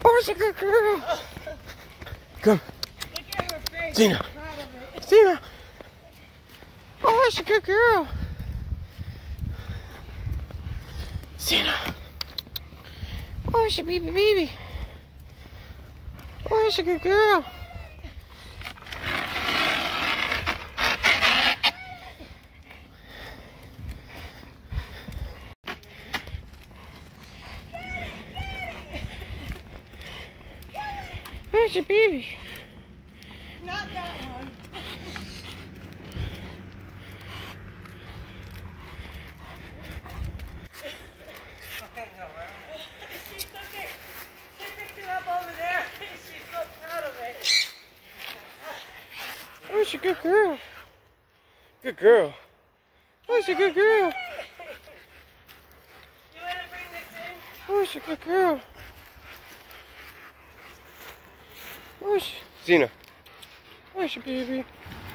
Oh, she's a good girl. Come. Look at her face. Zena. Proud of it. Zena. Oh, she's a good girl. Zena. Oh, she's a baby. Oh, she's a good girl. Where's your baby? Not that one. She's okay. She picked it up over there. She's so proud of it. Oh, she's a good girl. Good girl. Oh, she's a good girl. You want to bring this in? Oh, she's a good girl. Oh, Zena. Where's your baby?